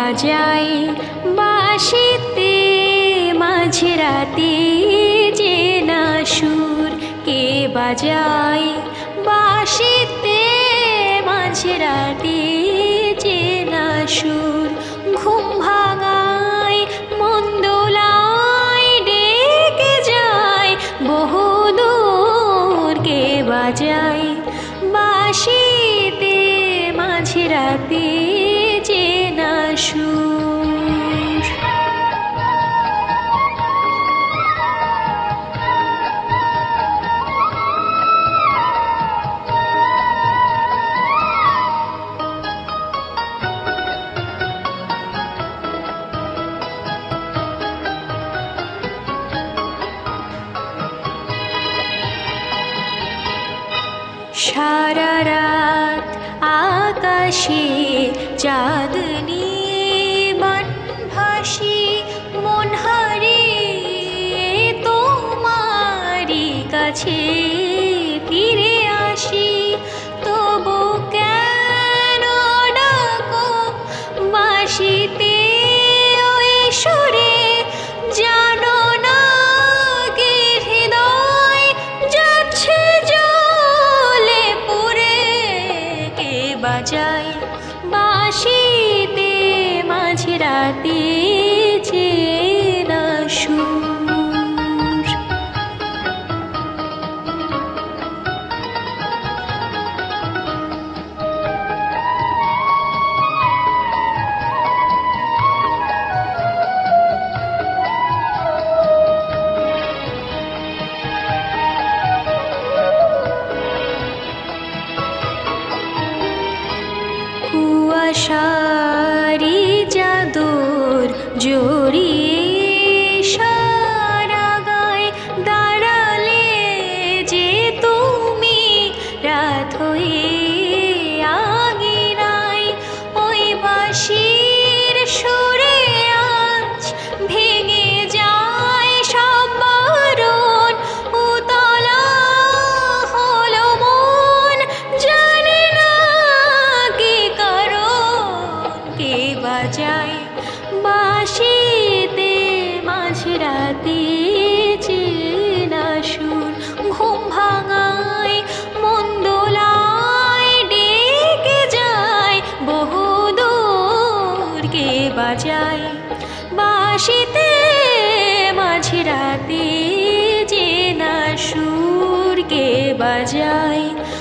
বাজায় বাঁশিতে মাঝরাতে চেনা সুর, কে বাজায় বাঁশিতে মাঝরাতে চেনা সুর। ঘুম ভাঙায় মন দোলায় ডেকে যায় বহুদূর, কে বাজায় বাঁশিতে মাঝরাতে চেনা সুর। সারা রাত আকাশে চাঁদনি বানভাসি, মন হারিয়ে তোমারই কাছে ফিরে আসি। তবু কেন ডাকো বাঁশিতে ওই সুরে, জানো না কি হৃদয় যাচ্ছে জলে পুরে, কে বাজায় বাঁশিতে মাঝরাতে চেনা সুর। কুয়াশারি চাদর জড়িয়ে সারা গায়ে দাঁড়ালে যে তুমি রাত হয়ে আঙিনায়, ওই বাঁশির সুরে আজ ভেঙে যায় সব বারণ। উতলা হলো মন, জানি না কি কারণ, কে বাজায় বাঁশিতে মাঝরাতে চেনা সুর। ঘুম ভাঙায় মন দোলায় ডেকে যায় বহুদূর, কে বাজায় বাঁশিতে মাঝরাতে চেনা সুর, কে বাজায়